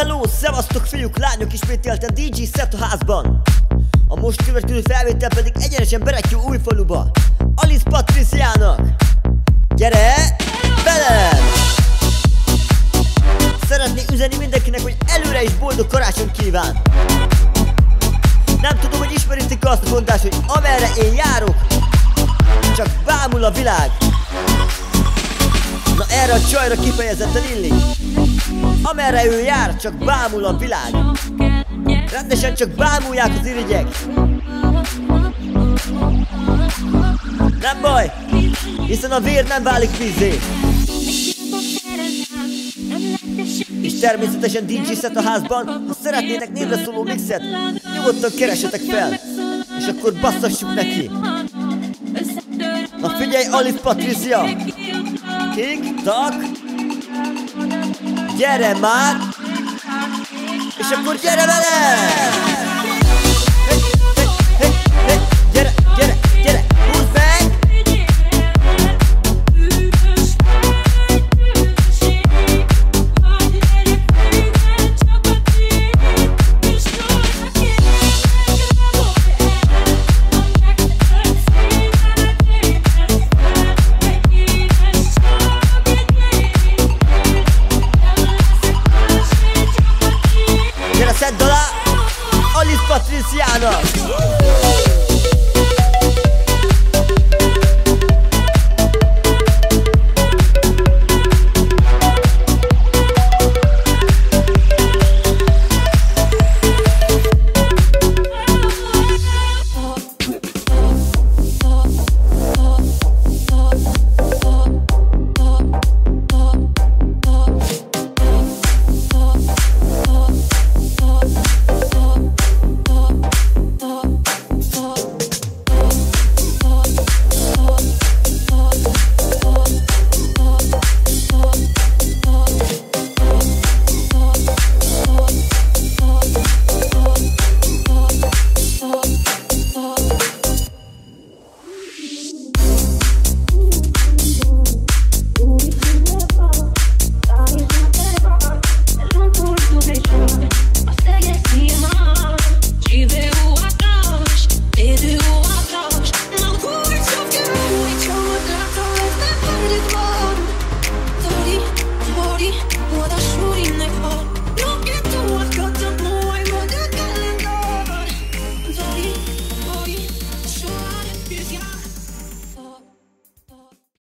hello, szevasztok fiúk, lányok, ismételten DJ Set a házban. A most következő felvétel pedig egyenesen Berettyó Újfaluba, Alice Patriciának. Gyere velem! Szeretnék üzenni mindenkinek, hogy előre is boldog karácsony kíván. Nem tudom, hogy ismeritek azt a mondást, hogy amerre én járok, csak bámul a világ. Na erre a csajra kifejezetten illik. Amerre ő jár, csak bámul a világ. Rendesen csak bámulják az irigyek. Nem baj, hiszen a vér nem válik vízzé. És természetesen DJ Set a házban. Ha szeretnétek névre szóló mixet, nyugodtan keresetek fel, és akkor basszassuk neki. Na figyelj, Alice Patricia! Tik-tak! Gyere már! És akkor gyere velem!